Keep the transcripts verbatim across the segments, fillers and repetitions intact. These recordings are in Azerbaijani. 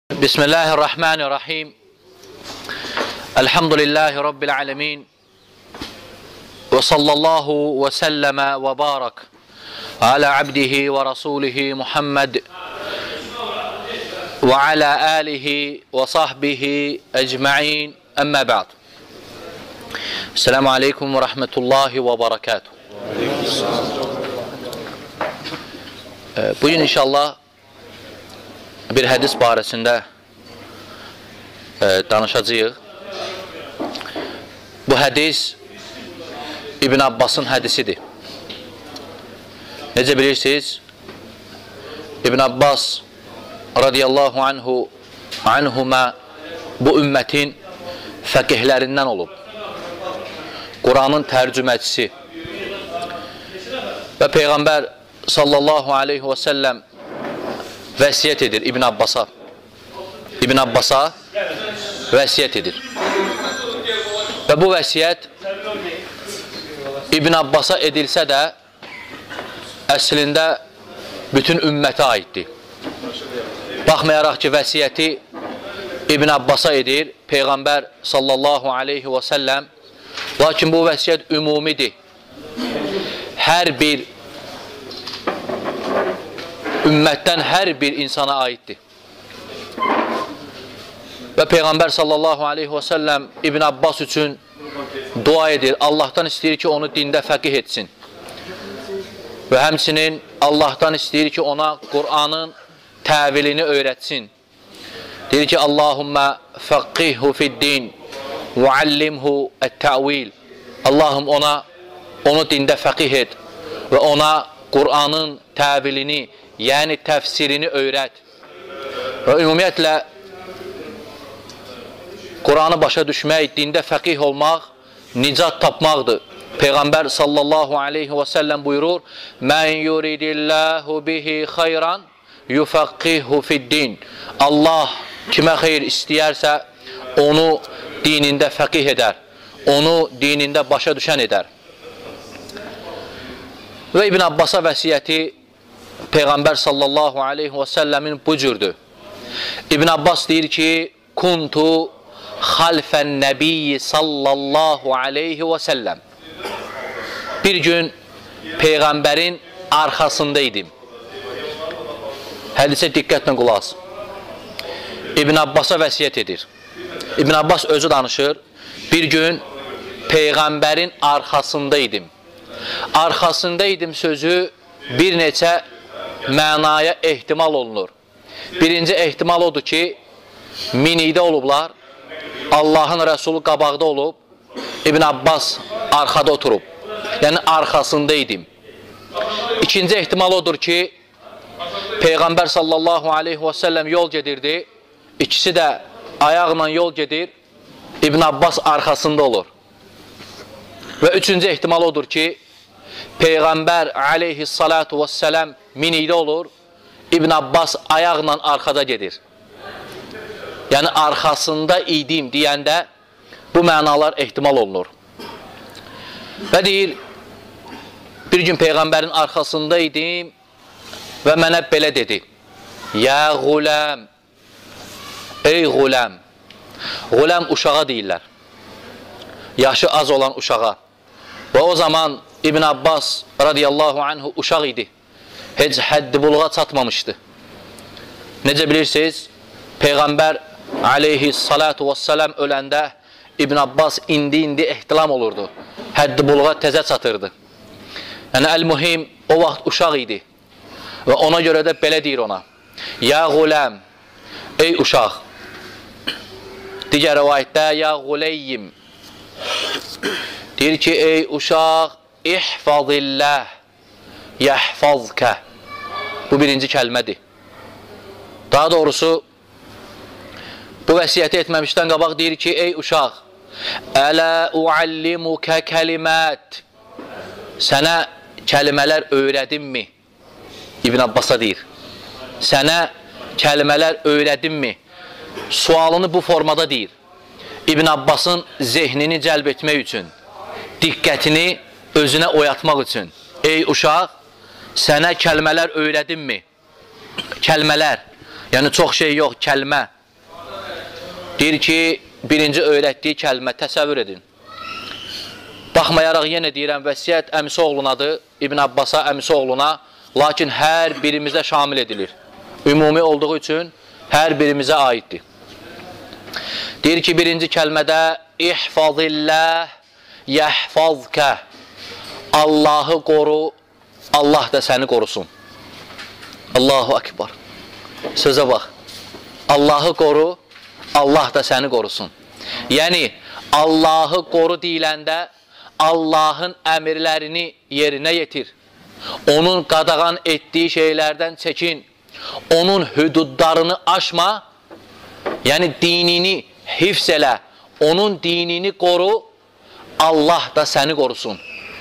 Bismillahirrahmanirrahim. Elhamdülillahi Rabbil alemin. Ve sallallahu ve selleme ve barak ala abdihi ve rasulihi Muhammed ve ala alihi ve sahbihi ecma'in. Amma ba'd. Esselamu aleyküm ve rahmetullahi ve barakatuhu. Bugün inşallah bir hədis barəsində e, danışacağıq. Bu hədis İbn Abbasın hədisidir. Necə bilirsiniz, İbn Abbas radiyallahu anhu anhuma bu ümmətin fəqihlərindən olub. Quranın tərcüməcisi və Peyğəmbər sallallahu aleyhi və səlləm vəsiyyət edir İbn Abbas'a. İbn Abbas'a vəsiyyət edir. Və bu vəsiyyət İbn Abbas'a edilsə də əslində bütün ümmətə aiddir. Baxmayaraq ki, vəsiyyəti İbn Abbas'a edir Peyğəmbər sallallahu aleyhi və səlləm, lakin bu vəsiyyət ümumidir. Hər bir ümmətdən hər bir insana aiddir. Və Peyğəmbər sallallahu aleyhi və səlləm İbn Abbas üçün dua edir. Allahdan istəyir ki, onu dində fəqih etsin. Və həmçinin Allahdan istəyir ki, ona Qur'anın təvilini öyrətsin. Deyir ki, Allahümmə fəqihhu fid-din və allimhu ət-təvil. Allahım ona, onu dində fəqih et və ona Qur'anın təvilini, yəni təfsirini öyrət. Və ümumiyyətlə, Quranı başa düşmək, dində fəqih olmaq, nicat tapmaqdır. Peyğəmbər sallallahu aleyhi və səlləm buyurur, Mən yuridillahu bihi xayran yufəqqihhu fid-din. Allah kimə xeyir istəyərsə, onu dinində fəqih edər, onu dinində başa düşən edər. Və İbn Abbas'a vəsiyyəti Peyğəmbər sallallahu aleyhi və səlləmin bu cürdür. İbn Abbas deyir ki, Kuntu xalfən nəbiyyi sallallahu aleyhi və səlləm. Bir gün Peyğəmbərin arxasındaydım. Hədisə diqqətlə qulaq as. İbn Abbas'a vəsiyyət edir. İbn Abbas özü danışır. Bir gün Peyğəmbərin arxasındaydım. Arxasındaydım sözü bir neçə mənaya ehtimal olunur. Birinci ehtimal odur ki, minikdə olublar, Allahın Rəsulü qabaqda olub, İbn Abbas arxada oturub. Yəni, arxasındaydım. İkinci ehtimal odur ki, Peyğəmbər sallallahu aleyhi və səlləm yol gedirdi, ikisi də ayaqla yol gedir, İbn Abbas arxasında olur. Və üçüncü ehtimal odur ki, Peyğəmbər aleyhissalatu vesselam minikdə olur, İbn Abbas ayaqla arxada gedir. Yəni, arxasında idim deyəndə bu mənalar ehtimal olunur. Və deyir, bir gün Peyğəmbərin arxasında idim və mənə belə dedi, Ya quləm, ey quləm, quləm uşağa deyirlər, yaşı az olan uşağa. Və o zaman İbn Abbas radiyallahu anhu uşaq idi. Heç həddi buluğa çatmamışdı. Necə bilirsiniz, Peyğəmbər aleyhissalatu vesselam öləndə İbn Abbas indi-indi ehtilam olurdu. Həddi buluğa təzə çatırdı. Yəni, əl-mühim o vaxt uşaq idi. Və ona görə də belə deyir ona. Ya quləm, ey uşaq. Digər rəvayətdə, ya quleyyim. Deyir ki, ey uşaq, İhfazillah, yəhfazkə. Bu birinci kəlmədir. Daha doğrusu, bu vəsiyyəti etməmişdən qabaq deyir ki, ey uşaq, Ələ uallimukə kəlimət. Sənə kəlmələr öyrədimmi? İbn Abbas'a deyir. Sənə kəlmələr öyrədimmi? Sualını bu formada deyir. İbn Abbas'ın zehnini cəlb etmək üçün, diqqətini özünə oyatmaq üçün. Ey uşaq, sənə kəlmələr öyrədimmi? Kəlmələr, yəni çox şey yox, kəlmə, Deyir ki, birinci öyrətdiyi kəlmə təsəvvür edin. Baxmayaraq yenə deyirəm, vəsiyyət əmisi oğlunadır, İbn Abbasa, əmisi oğluna, lakin hər birimizə şamil edilir. Ümumi olduğu üçün hər birimizə aiddir. Deyir ki, birinci kəlmədə İhfazillah yəhfazkə, Allahı qoru, Allah da səni qorusun. Allahu Akbar. Sözə bax. Allahı qoru, Allah da səni qorusun. Yəni, Allahı qoru deyiləndə Allahın əmirlərini yerinə yetir. Onun qadağan etdiyi şeylərdən çəkin. Onun hüdudlarını aşma. Yəni, dinini hifz elə. Onun dinini qoru, Allah da səni qorusun.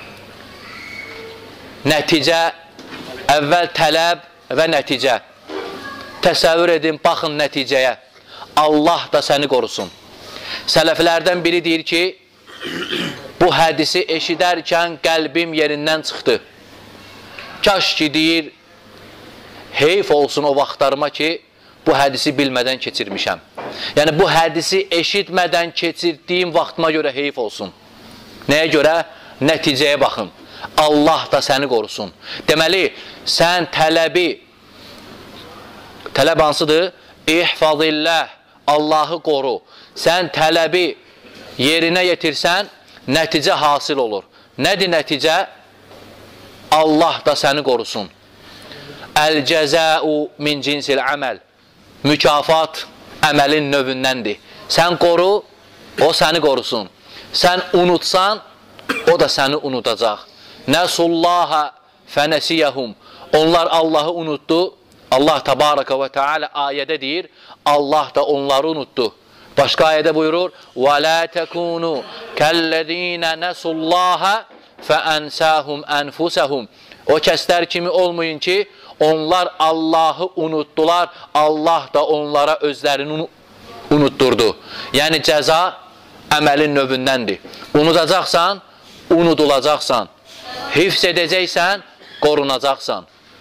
Nəticə, əvvəl tələb və nəticə. Təsəvvür edin, baxın nəticəyə. Allah da səni qorusun. Sələflərdən biri deyir ki, bu hədisi eşidərkən qəlbim yerindən çıxdı. Kaş ki, deyir, heyf olsun o vaxtlarıma ki, bu hədisi bilmədən keçirmişəm. Yəni, bu hədisi eşitmədən keçirdiyim vaxtıma görə heyf olsun. Nəyə görə? Nəticəyə baxın. Allah da səni qorusun. Deməli, sən tələbi, tələb hansıdır? İhfazillah, Allahı qoru. Sən tələbi yerinə yetirsən, nəticə hasil olur. Nədir nəticə? Allah da səni qorusun. Əl-cəzəu min cinsil əməl. Mükafat əməlin növündəndir. Sən qoru, o səni qorusun. Sən unutsan, o da səni unudacaq. Nəsullaha fənəsiyəhum. Onlar Allahı unutdu. Allah təbarəkə və teala ayədə deyir, Allah da onları unutdu. Başqa ayədə buyurur, وَلَا تَكُونُوا كَالَّذ۪ينَ نَسُوا اللّٰهَ فَأَنْسَاهُمْ أَنْفُسَهُمْ. O kəslər kimi olmayın ki, onlar Allahı unutdular, Allah da onlara özlərini unutturdu. Yəni cəza əməlin növündəndir. Unudacaqsan, unudulacaqsan. Hifz edəcəksən, qorunacaqsan.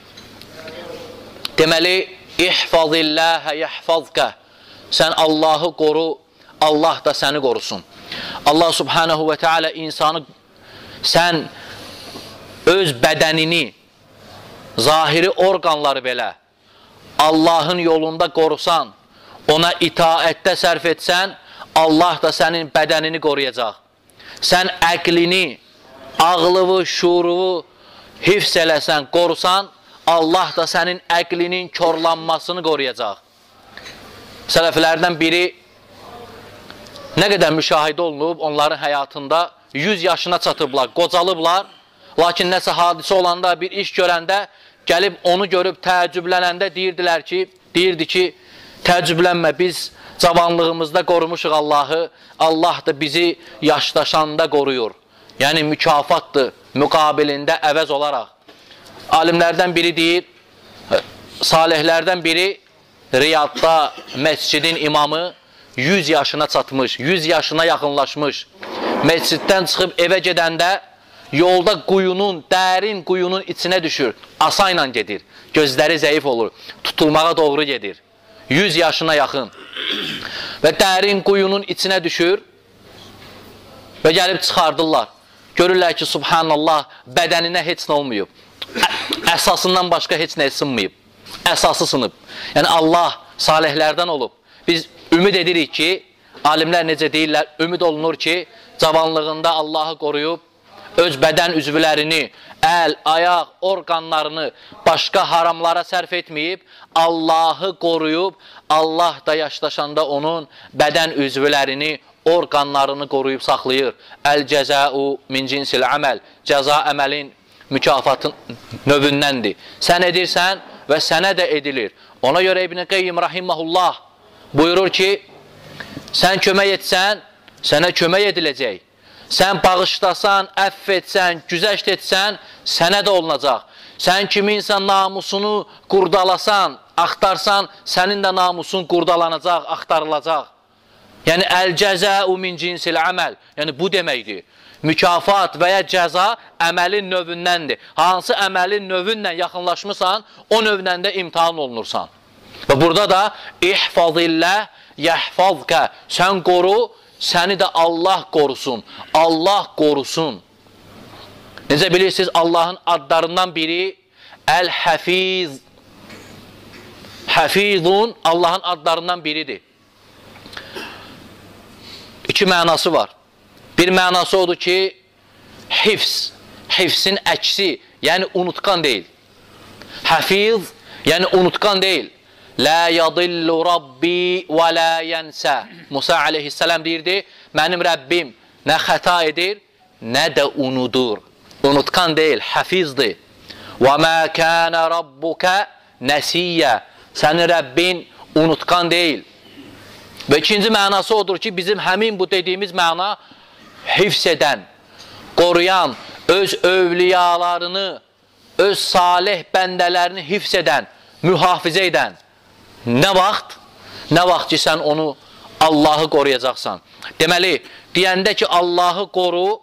Deməli, İhfazilləhə yəhfazkə. Sən Allahı qoru, Allah da səni qorusun. Allah subhanahu və teala insanı, sən öz bədənini, zahiri orqanları belə Allahın yolunda qorusan, ona itaətdə sərf etsən, Allah da sənin bədənini qoruyacaq. Sən əqlini, ağlıvı, şuuruvu hifz eləsən, qorusan, Allah da sənin əqlinin körlanmasını qoruyacaq. Sələflərdən biri nə qədər müşahidə olunub, onların həyatında yüz yaşına çatıblar, qocalıblar, lakin nəsə hadisə olanda, bir iş görəndə, gəlib onu görüb təəccüblənəndə deyirdilər ki, deyirdi ki, təəccüblənmə, biz cavanlığımızda qorumuşuq Allahı, Allah da bizi yaşdaşanda qoruyur. Yəni mükafatdır, müqabilində əvəz olaraq. Alimlərdən biri deyir, salihlərdən biri Riyadda məscidin imamı yüz yaşına çatmış, yüz yaşına yaxınlaşmış. Məsciddən çıxıb evə gedəndə yolda quyunun, dərin quyunun içinə düşür. Asa ilə gedir, gözləri zəif olur, tutulmağa doğru gedir. yüz yaşına yaxın. Və dərin quyunun içinə düşür və gəlib çıxardırlar. Görürlər ki, subhanallah, bədəninə heç nə olmayıb. Əsasından başqa heç nə sınmayıb. Əsası sınıb. Yəni Allah salihlərdən olub. Biz ümid edirik ki, alimlər necə deyirlər, ümid olunur ki, cavanlığında Allahı qoruyub, öz bədən üzvlərini, əl, ayaq, orqanlarını başqa haramlara sərf etməyib, Allahı qoruyub, Allah da yaşdaşanda onun bədən üzvlərini, orqanlarını qoruyub saxlayır. Əl-cəzəu min cinsil əməl. Cəza əməlin mükafatın növündəndir. Sən edirsən və sənə də edilir. Ona görə İbn-i Qeyyim rahiməhullah buyurur ki, sən kömək etsən, sənə kömək ediləcək. Sən bağışlasan, əff etsən, güzəşt etsən, sənə də olunacaq. Sən kiminsə namusunu qurdalasan, axtarsan, sənin də namusun qurdalanacaq, axtarılacaq. Yəni, əl-cəzəu min cinsil əməl. Yəni, bu deməkdir. Mükafat və ya cəza əməlin növündəndir. Hansı əməlin növündən yaxınlaşmısan, o növdən də imtihan olunursan. Və burada da ihfazillah yahfazka, sən qoru, səni də Allah qorusun. Allah qorusun. Necə bilirsiniz, Allahın adlarından biri Əl-Həfiz. Həfizun Allahın adlarından biridir. İki mənası var. Bir mənası odur ki, hifz, hifzin əksi, yəni unutqan deyil. Həfiz, yəni unutqan deyil. La yadillu Rabbi və la yənsə. Musa aleyhisselam deyirdi, mənim Rəbbim nə xəta edir, nə də unudur. Unutqan deyil, həfizdir. Və mə kənə rabbuka nəsiyyə. Sənin Rəbbin unutqan deyil. Və ikinci mənası odur ki, bizim həmin bu dediyimiz məna hifz edən, qoruyan, öz övliyalarını, öz salih bəndələrini hifz edən, mühafizə edən. Nə vaxt? Nə vaxt ki, sən onu, Allahı qoruyacaqsan. Deməli, deyəndə ki, Allahı qoru,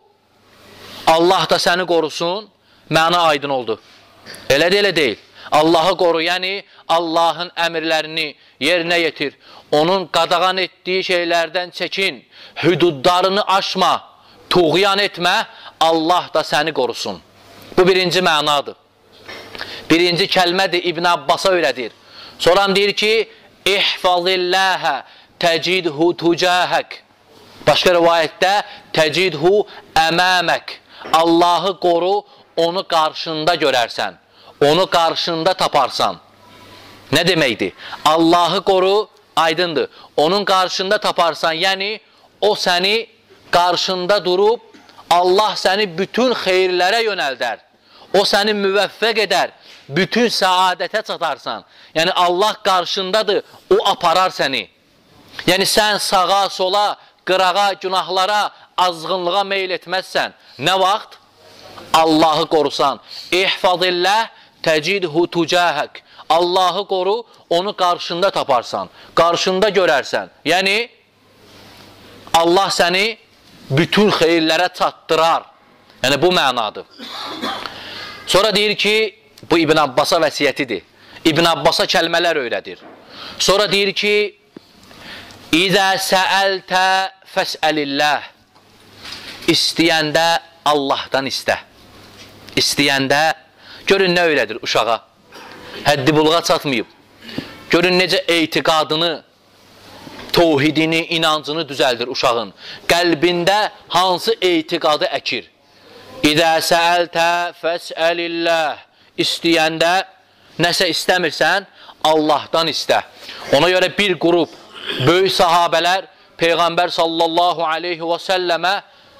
Allah da səni qorusun, məna aydın oldu. Elə də elə deyil. Allahı qoru, yəni Allahın əmrlərini yerinə yetir. Onun qadağan etdiyi şeylərdən çəkin, hüdudlarını aşma, tuğyan etmə, Allah da səni qorusun. Bu birinci mənadır. Birinci kəlmədir, İbn Abbasa öyrədir. Sonra deyir ki, İhfazilləhə təcidhu tucəhək. Başqa rivayətdə təcidhu əməmək. Allahı qoru, onu qarşında görərsən. Onu qarşında taparsan. Nə deməkdir? Allahı qoru, aydındır. Onun qarşında taparsan, yəni o səni qarşında durub, Allah səni bütün xeyirlərə yönəldər. O səni müvəffəq edər, bütün səadətə çatarsan. Yəni Allah qarşındadır, o aparar səni. Yəni sən sağa, sola, qırağa, günahlara, azğınlığa meyl etməzsən. Nə vaxt? Allahı qorusan. İhfazillah təcidhu tucəhək. Allahı qoru, onu qarşında taparsan, qarşında görərsən. Yəni, Allah səni bütün xeyirlərə çatdırar. Yəni, bu mənadır. Sonra deyir ki, bu İbn Abbasa vəsiyyətidir. İbn Abbasa kəlmələr öyrədir. Sonra deyir ki, İzə səəltə fəsəlilləh. İstəyəndə Allahdan istə. İstəyəndə, görün nə öyrədir uşağa. Həddi buluğa çatmayıb. Görün necə etiqadını, tohidini, inancını düzəldir uşağın. Qəlbində hansı etiqadı əkir. İzə səəltə fəsəlilləh. İstəyəndə, nəsə istəmirsən, Allahdan istə. Ona görə bir qrup böyük sahabələr Peyğəmbər sallallahu aleyhi və səlləmə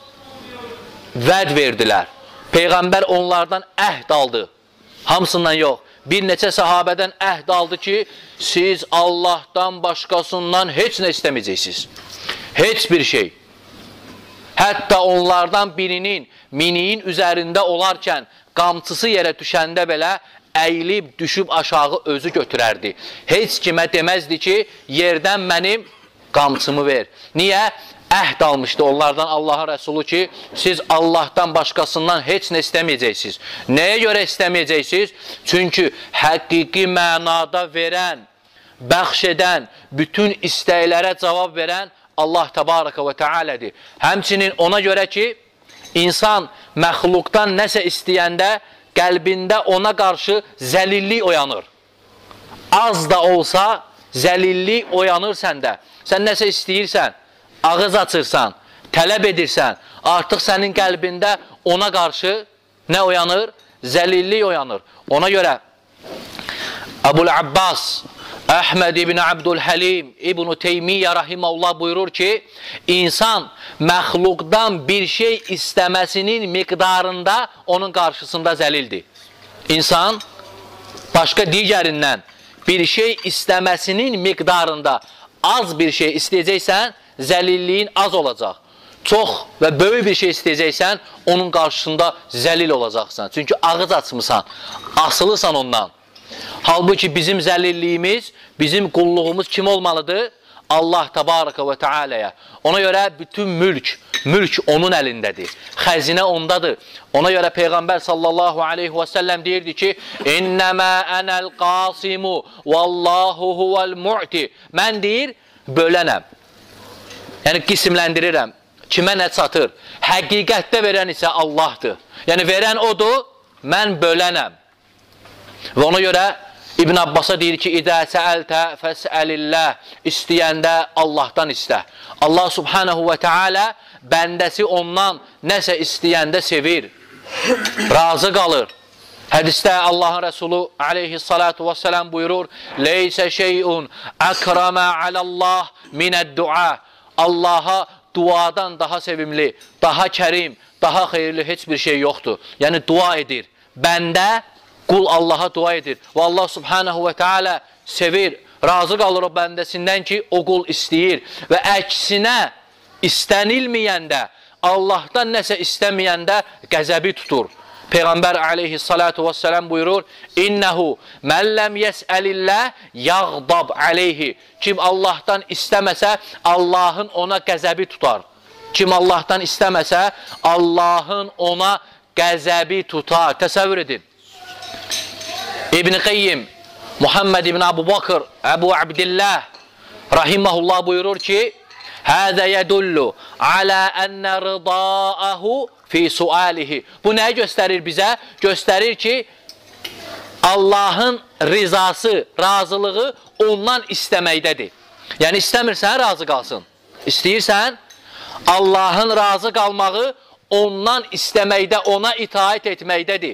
vəd verdilər. Peyğəmbər onlardan əhd aldı. Hamısından yox. Bir neçə sahabədən əhd aldı ki, siz Allahdan başqasından heç nə istəməyəcəksiniz. Heç bir şey. Hətta onlardan birinin miniyin üzərində olarkən qamçısı yerə düşəndə belə əyilib, düşüb aşağı özü götürərdi. Heç kimə deməzdi ki, yerdən mənim qamçımı ver. Niyə? Əhd almışdı onlardan Allahın Rəsulu ki, siz Allahdan başqasından heç nə istəməyəcəksiniz. Nəyə görə istəməyəcəksiniz? Çünki həqiqi mənada verən, bəxş edən, bütün istəklərə cavab verən Allah Təbaraka və Teala'dır. Həmçinin ona görə ki, insan məxluqdan nəsə istəyəndə qəlbində ona qarşı zəlillik oyanır. Az da olsa zəlillik oyanır səndə. Sən nəsə istəyirsən, ağız açırsan, tələb edirsən, artıq sənin qəlbində ona qarşı nə oyanır? Zəlillik oyanır. Ona görə Əbul Abbas, Əhməd ibn Abdülhəlim, İbn-i Teymiyyə rahiməhullah buyurur ki, insan məxluqdan bir şey istəməsinin miqdarında onun qarşısında zəlildir. İnsan başqa digərindən bir şey istəməsinin miqdarında az bir şey istəyəcəksən, zəlilliyin az olacaq. Çox və böyük bir şey istəyəcəksən, onun qarşısında zəlil olacaqsan. Çünki ağız açmısan, asılısan ondan. Halbuki bizim zəlilliyimiz, bizim qulluğumuz kim olmalıdır? Allah Təbaraka və Teala'ya. Ona görə bütün mülk, mülk onun əlindədir. Xəzinə ondadır. Ona görə Peyğəmbər sallallahu aleyhi və səlləm deyirdi ki, İnnəmə ənəl qasimu vallahu huvəl mu'ti. Mən deyir, bölənəm. Yəni, qisimləndirirəm. Kimə nə çatır? Həqiqətdə verən isə Allahdır. Yəni, verən odur, mən bölənəm. Və ona görə İbn Abbas'a deyir ki, İdə səəltə fəsəlilləh, istəyəndə Allahdan istə. Allah subhanahu və teala bəndəsi ondan nəsə istəyəndə sevir, razı qalır. Hədisdə Allahın Rəsulü aleyhissalatu vesselam buyurur, Leysə şeyun əkramə aləllah minəd-dua. Allaha duadan daha sevimli, daha kərim, daha xeyirli heç bir şey yoxdur. Yəni, dua edir. Bəndə, qul Allaha dua edir. Və Allah subhanahu və teala sevir, razı qalır o bəndəsindən ki, o qul istəyir. Və əksinə istənilməyəndə, Allahdan nəsə istəməyəndə qəzəbi tutur. Peyğəmbər aleyhissalatu vesselam buyurur, İnnəhu mən ləm yəsəlilləh yağdab aleyhi. Kim Allahdan istəməsə, Allahın ona qəzəbi tutar. Kim Allahdan istəməsə, Allahın ona qəzəbi tutar. Təsəvvür edin. İbn Qeyyim, Muhammed ibn Abu Bakır, Əbu Abdillah rahiməhullah buyurur ki, Həzə yədullu alə ənə rıdaahu fi sualihi. Bu nəyi göstərir bizə? Göstərir ki, Allahın rizası, razılığı ondan istəməkdədir. Yəni, istəmirsən, razı qalsın. İstəyirsən, Allahın razı qalmağı ondan istəməkdə, ona itaət etməkdədir.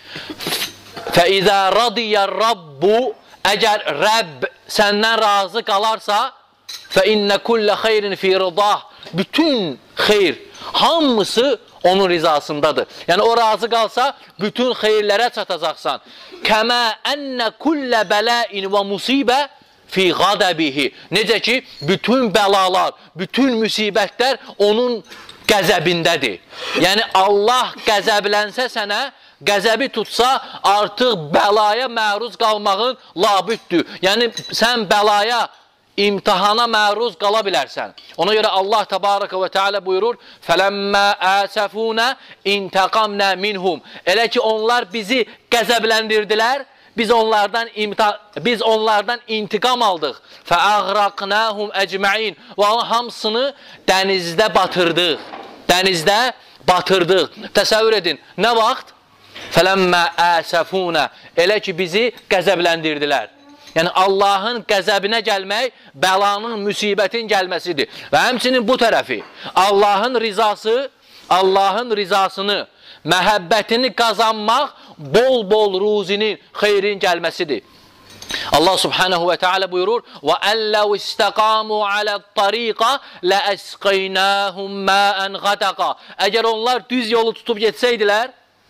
Fəizə radiyyə rabbu, əgər Rəbb səndən razı qalarsa, fəinnə kullə xeyrin fi rıdah, bütün xeyr, hamısı onun rizasındadır. Yəni, o razı qalsa, bütün xeyirlərə çatacaqsan. Kəmə ənnə kullə bələin və musibə fi qadəbihi. Necə ki, bütün bəlalar, bütün müsibətlər onun qəzəbindədir. Yəni, Allah qəzəblənsə sənə, qəzəbi tutsa, artıq bəlaya məruz qalmağın labüddür. Yəni, sən bəlaya, imtihana məruz qala bilərsən. Ona görə Allah Təbaraka və Teala buyurur, Fələmmə əsəfunə intəqamnə minhum. Elə ki, onlar bizi qəzəbləndirdilər, biz onlardan, biz onlardan intiqam aldıq. Fəəğraqnəhum əcməin. Və hamısını dənizdə batırdıq. Dənizdə batırdıq. Təsəvvür edin, nə vaxt? Fələmmə əsəfunə. Elə ki, bizi qəzəbləndirdilər. Yəni, Allahın qəzəbinə gəlmək, bəlanın, müsibətin gəlməsidir. Və həmçinin bu tərəfi, Allahın rizası, Allahın rizasını, məhəbbətini qazanmaq, bol-bol ruzinin, xeyrin gəlməsidir. Allah subhanahu və teala buyurur, وَأَنْ لَوْ اسْتَقَامُوا عَلَى الطَّرِيقَ لَأَسْقَيْنَاهُمْ مَاءً غَدَقًا. Əgər onlar düz yolu tutub getsəydilər,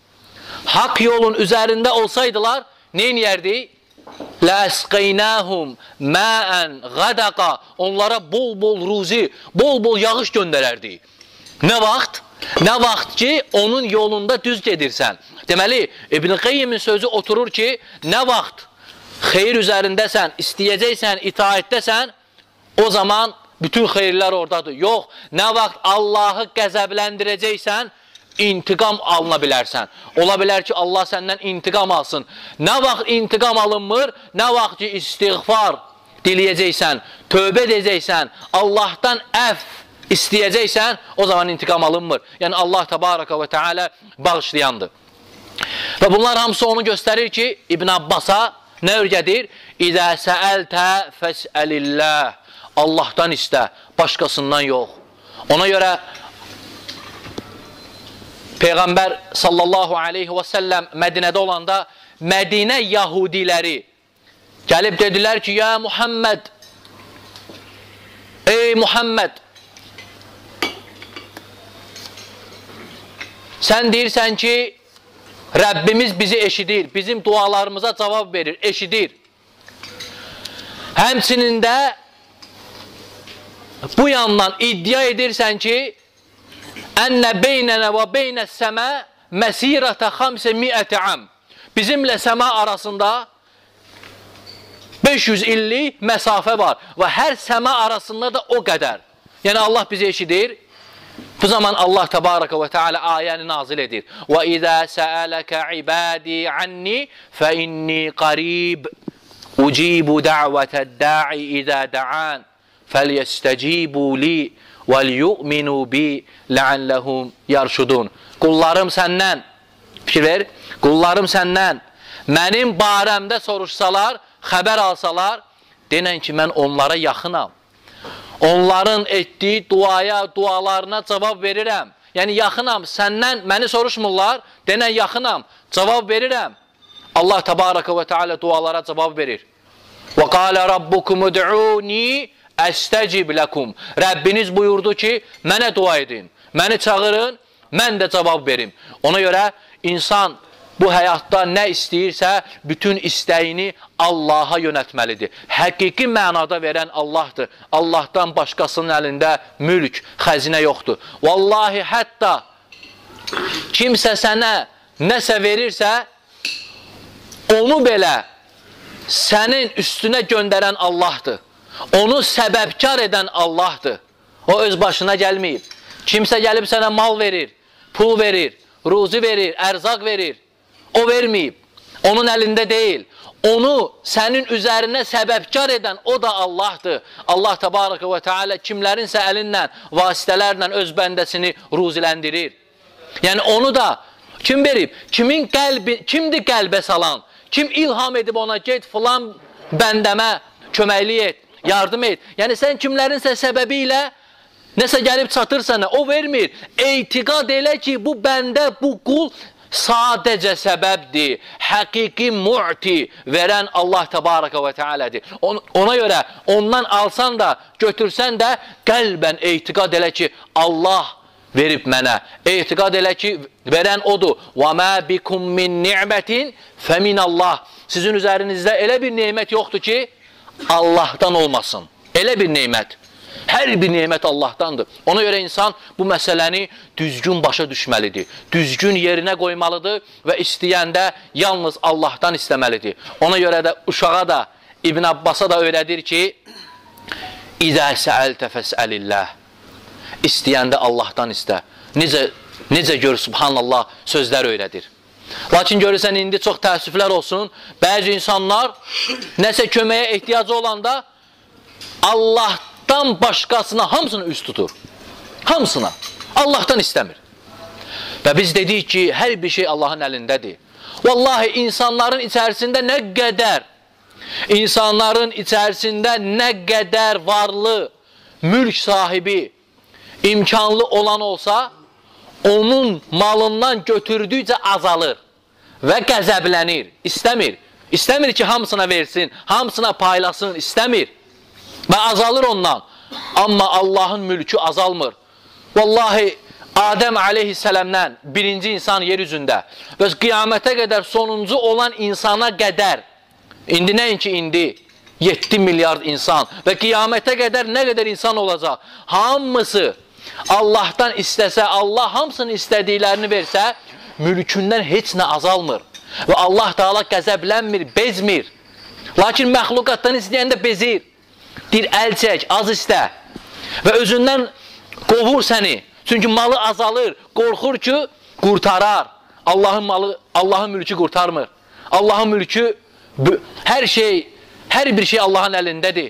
haqq yolun üzərində olsaydılar, neyin yerdi? Ləsqeynəhum məən qadaqa. Onlara bol-bol ruzi, bol-bol yağış göndərərdik. Nə vaxt? Nə vaxt ki, onun yolunda düz gedirsən. Deməli, İbn Qeyyimin sözü oturur ki, nə vaxt xeyir üzərindəsən, istəyəcəksən, itaətdəsən, o zaman bütün xeyirlər oradadır. Yox, nə vaxt Allahı qəzəbləndirəcəksən, intiqam alına bilərsən. Ola bilər ki, Allah səndən intiqam alsın. Nə vaxt intiqam alınmır, nə vaxt ki, istiğfar diləyəcəksən, tövbə edəcəksən, Allahdan əff istəyəcəksən, o zaman intiqam alınmır. Yəni, Allah Təbaraka və Teala bağışlayandır. Və bunlar hamısı onu göstərir ki, İbn Abbas'a nə örgədir? İdə səəltə fəsəlilləh. Allahdan istə, başqasından yox. Ona görə Peyğəmbər sallallahu aleyhi və səlləm Mədinədə olanda Mədinə yahudiləri gəlib dedilər ki, ya Muhammed, ey Muhammed, sən deyirsən ki, Rəbbimiz bizi eşidir, bizim dualarımıza cavab verir, eşidir. Həmçinin də bu yandan iddia edirsən ki, Ənə beynənə və beynə səmə məsirətə xamsə miəti am. Bizimlə səma arasında beş yüz illik məsafə var və hər səma arasında da o qədər. Yəni Allah bizi eşidir. Bu zaman Allah Təbaraka və Teala ayəni nazil edir. Və izə səələkə ibadi anni fə inni qarib ucibu da'vətəd da'i izə da'an fəlyəstəcibu li vəlyu'minu bi ləalləhum yarşudun. Qullarım səndən, fikir ver, qullarım səndən mənim barəmdə soruşsalar, xəbər alsalar, denən ki, mən onlara yaxınam. Onların etdiyi duaya, dualarına cavab verirəm. Yəni, yaxınam, səndən məni soruşmurlar, denən yaxınam, cavab verirəm. Allah Təbaraka və Teala dualara cavab verir. Və qalə rabbukum ud'uni əstəcib ləkum. Rəbbiniz buyurdu ki, mənə dua edin, məni çağırın, mən də cavab verim. Ona görə insan bu həyatda nə istəyirsə, bütün istəyini Allaha yönətməlidir. Həqiqi mənada verən Allahdır. Allahdan başqasının əlində mülk, xəzinə yoxdur. Vallahi, hətta kimsə sənə nəsə verirsə, onu belə sənin üstünə göndərən Allahdır. Onu səbəbkar edən Allahdır. O öz başına gəlməyib. Kimsə gəlib sənə mal verir, pul verir, ruzi verir, ərzaq verir. O verməyib, onun əlində deyil. Onu sənin üzərinə səbəbkar edən o da Allahdır. Allah Təbaraka və Teala kimlərinsə əlindən, vasitələrlə öz bəndəsini ruziləndirir. Yəni onu da kim verib? Kimin qəlbi, kimdir qəlbə salan? Kim ilham edib ona, get filan bəndəmə köməklik et, yardım et. Yəni sən kimlərinsə səbəbi ilə nəsə gəlib çatır sənə, o vermir. Eytiqad elə ki, bu bəndə, bu qul sadəcə səbəbdir, həqiqi mu'ti verən Allah Təbaraka və Teala'dır. Ona görə ondan alsan da, götürsən də qəlbən eytiqad elə ki, Allah verib mənə. Eytiqad elə ki, verən odur. وَمَا بِكُمْ مِنْ نِعْمَةٍ فَمِنَ اللّٰهِ. Sizin üzərinizdə elə bir neymət yoxdur ki, Allahdan olmasın. Elə bir neymət. Hər bir nemət Allahdandır. Ona görə insan bu məsələni düzgün başa düşməlidir. Düzgün yerinə qoymalıdır və istəyəndə yalnız Allahdan istəməlidir. Ona görə də uşağa da, İbn Abbas'a da öyrədir ki, İzə səəltə fəsəlilləh. İstəyəndə Allahdan istə. Necə, necə gör, subhanallah, sözlər öyrədir. Lakin görürsən, indi çox təəssüflər olsun, bəzi insanlar nəsə köməyə ehtiyacı olanda Allahdan Dan başqasına hamısını üst tutur. Hamısına. Allahdan istəmir. Və biz dedik ki, hər bir şey Allahın əlindədir. Vallahi insanların içərisində nə qədər, insanların içərisində nə qədər varlı, mülk sahibi, imkanlı olan olsa, onun malından götürdükcə azalır və qəzəblənir, istəmir. İstəmir ki, hamısına versin, hamısına paylasın, istəmir. Və azalır ondan. Amma Allahın mülkü azalmır. Vallahi Adəm aleyhissələmdən birinci insan yer üzündə və qiyamətə qədər sonuncu olan insana qədər, indi nəinki indi, yeddi milyard insan və qiyamətə qədər nə qədər insan olacaq, hamısı Allahdan istəsə, Allah hamısının istədiklərini versə, mülkündən heç nə azalmır. Və Allah Teala qəzəblənmir, bezmir. Lakin məxluqatdan istəyəndə bezir. Bir əl çək, az istə və özündən qovur səni. Çünki malı azalır, qorxur ki, qurtarar. Allahın malı, Allahın mülkü qurtarmır. Allahın mülkü, hər şey, hər bir şey Allahın əlindədir.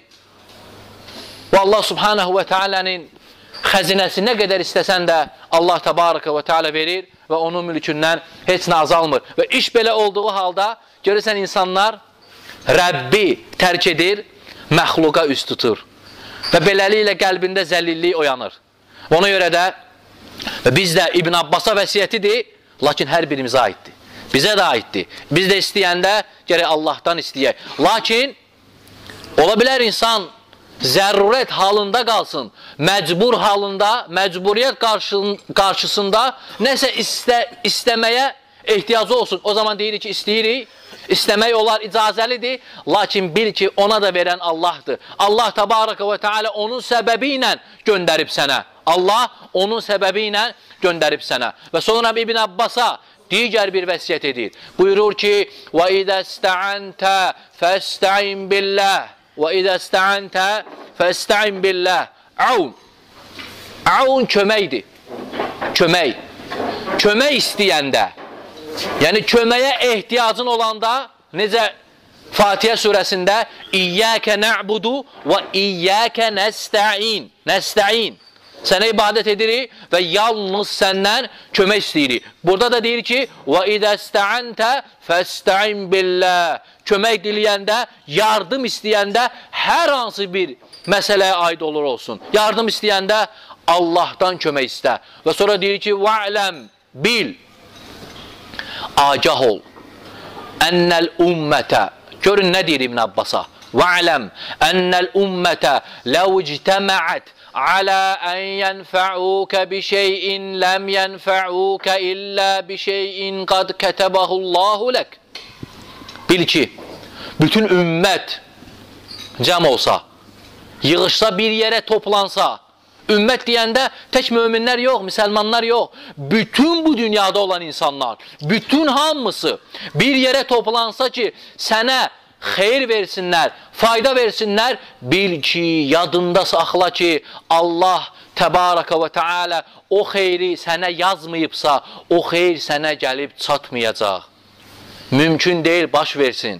Və Allah subhanahu və teala'nın xəzinəsi nə qədər istəsən də Allah Təbaraka və Teala verir və onun mülkündən heç nə azalmır. Və iş belə olduğu halda görürsən insanlar Rəbbi tərk edir, məxluqa üst tutur. Və beləliklə qəlbində zəllillik oyanır. Ona görə də biz də İbn Abbas'a vəsiyyətidir, lakin hər birimizə aiddir. Bizə də aiddir. Biz də istəyəndə gərək Allahdan istəyək. Lakin ola bilər insan zərurət halında qalsın, məcbur halında, məcburiyyət qarşısında nəsə istə, istəməyə ehtiyacı olsun. O zaman deyirik ki, istəyirik, istəmək olar, icazəlidir, lakin bil ki, ona da verən Allahdır. Allah Təbaraka və Teala onun səbəbi ilə göndərib sənə. Allah onun səbəbi ilə göndərib sənə. Və sonra İbn Abbas'a digər bir vəsiyyət edir. Buyurur ki, وَإِذَا اسْتَعَنْتَ فَاسْتَعِنْ بِاللَّهِ وَإِذَا اسْتَعَنْتَ فَاسْتَعِنْ بِاللَّهِ Aun. Aun köməkdir. Kömək. Kömək istəyəndə, yəni köməyə ehtiyacın olanda, necə Fatihə surəsində İyyəkə nə'budu və İyyəkə nəstə'in. Nəstə'in. Sənə ibadət edirik və yalnız səndən kömək istəyirik. Burada da deyir ki, وَإِذَا اسْتَعَنْتَ فَاسْتَعِنْ بِاللَّهِ Kömək diləyəndə, yardım istəyəndə hər hansı bir məsələyə aid olur olsun. Yardım istəyəndə Allahdan kömək istə. Və sonra deyir ki, وَعْلَمْ Bil, agah ol, ennel ümmete, görün ne deyir İbn Abbas'a, ve'lem ennel ümmete lev ictema'at ala en yenfa'uke bi şeyin lem yenfa'uke illa bi şeyin kad ketebahullahu lek. Bil ki, bütün ümmet cəm olsa, yığışsa bir yere toplansa, ümmət deyəndə tək möminlər yox, müsəlmanlar yox. Bütün bu dünyada olan insanlar, bütün hamısı bir yerə toplansa ki, sənə xeyir versinlər, fayda versinlər, bil ki, yadında saxla ki, Allah Təbaraka və Teala o xeyri sənə yazmayıbsa, o xeyr sənə gəlib çatmayacaq. Mümkün deyil, baş versin.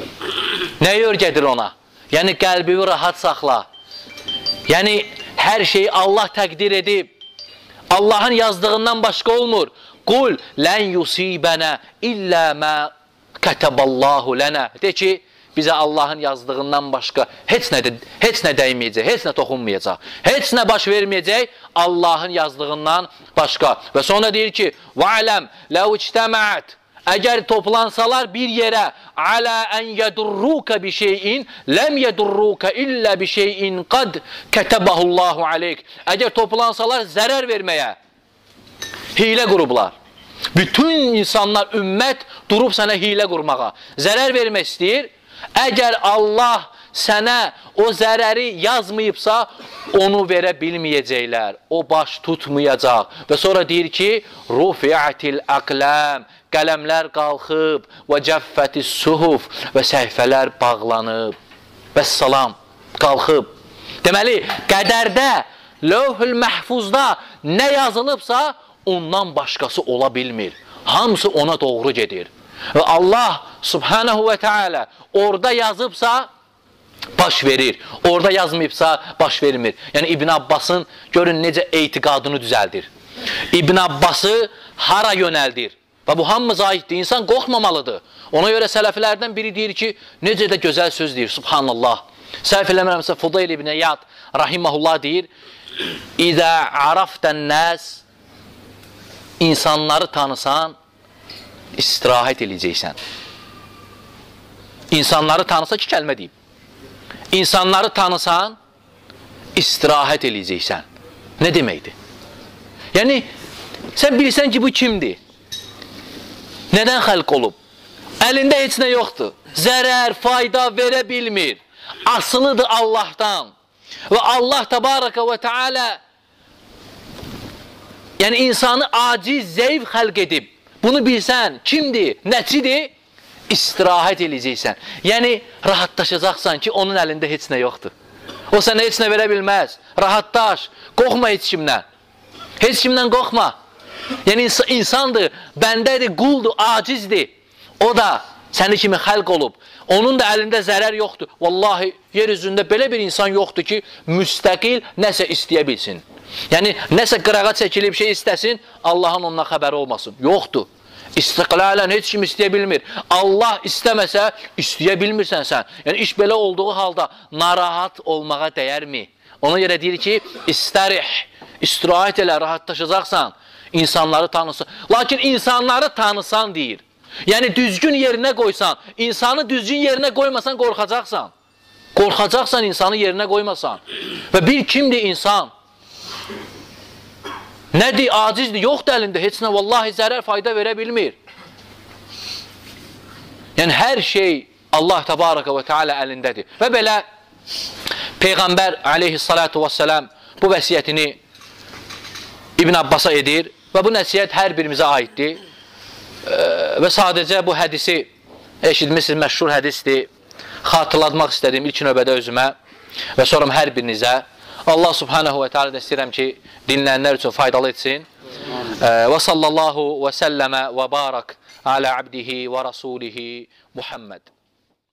Nəyi örgədir ona? Yəni, qəlbini rahat saxla. Yəni, hər şeyi Allah təqdir edib. Allahın yazdığından başqa olmur. Qul lən yusibənə illə mə kətəballahu lənə. De ki, bizə Allahın yazdığından başqa heç nə, heç nə dəyməyəcək, heç nə toxunmayacaq. Heç nə baş verməyəcək Allahın yazdığından başqa. Və sonra deyir ki, وَعْلَمْ لَوْ اجْتَمَعَتْ Əgər toplansalar bir yerə alə ən yədurruka bi şeyin ləm yədurruka illə bi şeyin qad kətəbəhullahu aleyk. Əgər toplansalar zərər verməyə hilə qurublar. Bütün insanlar, ümmət durub sənə hilə qurmağa, zərər vermək istəyir. Əgər Allah sənə o zərəri yazmayıbsa, onu verə bilməyəcəklər. O baş tutmayacaq. Və sonra deyir ki, rufi'atil aqlam Qələmlər qalxıb və cəffətis suhuf və səhifələr bağlanıb. Vəssalam, qalxıb. Deməli, qədərdə, lövhül məhfuzda nə yazılıbsa, ondan başqası ola bilmir. Hamısı ona doğru gedir. Və Allah subhanahu və teala orada yazıbsa, baş verir. Orada yazmayıbsa, baş vermir. Yəni, İbn Abbasın görün necə etiqadını düzəldir. İbn Abbası hara yönəldir? Və bu hamımıza aiddir. İnsan qorxmamalıdır. Ona görə sələfilərdən biri deyir ki, necə də gözəl söz deyir, subhanallah. Səhv eləmirəmsə, Fudayl ibn İyad rahiməhullah deyir, İzə araftən nəs, insanları tanısan, istirahət eləyəcəksən. İnsanları tanısa ki, kəlmə deyib. İnsanları tanısan, istirahət eləyəcəksən. Nə deməkdir? Yəni, sən bilirsən ki, bu kimdir? Nədən xəlq olub? Əlində heç nə yoxdur. Zərər, fayda verə bilmir. Asılıdır Allahdan. Və Allah Təbaraka və Teala yəni insanı aciz, zəif xəlq edib. Bunu bilsən, kimdir, nəçidir? İstirahət eləyəcəksən. Yəni, rahatlaşacaqsan ki, onun əlində heç nə yoxdur. O sənə heç nə verə bilməz. Rahatlaş, qorxma heç kimdən. Heç kimdən qorxma. Yəni, insandır, bəndədir, quldur, acizdir. O da səni kimi xəlq olub. Onun da əlində zərər yoxdur. Vallahi, yer üzündə belə bir insan yoxdur ki, müstəqil nəsə istəyə bilsin. Yəni, nəsə qırağa çəkilib şey istəsin, Allahın ondan xəbəri olmasın. Yoxdur. İstiqlalən heç kim istəyə bilmir. Allah istəməsə, istəyə bilmirsən sən. Yəni, iş belə olduğu halda narahat olmağa dəyərmi? Ona görə deyir ki, istərih, istirahət elə, rahatlaşacaqsan. İnsanları tanısan. Lakin insanları tanısan deyir. Yəni düzgün yerinə qoysan, insanı düzgün yerinə qoymasan qorxacaqsan. Qorxacaqsan insanı yerinə qoymasan. Və bir kimdir insan? Nədir, acizdir, yoxdur əlində, heç nə, vallahi zərər, fayda verə bilmir. Yəni hər şey Allah Təbaraka və Teala əlindədir. Və belə Peyğəmbər aleyhissalatu vesselam bu vəsiyyətini İbn Abbasa edir. Və bu nəsiyyət hər birimizə aiddir. və sadəcə bu hədisi eşitmişsiniz, məşhur hədisdir. Xatırlatmaq istədim ilk növbədə özümə və sonra hər birinizə. Allah subhanahu və teala da istəyirəm ki, dinləyənlər üçün faydalı etsin. Və sallallahu və səlləmə və barak alə abdihi və rasulihi Muhammed.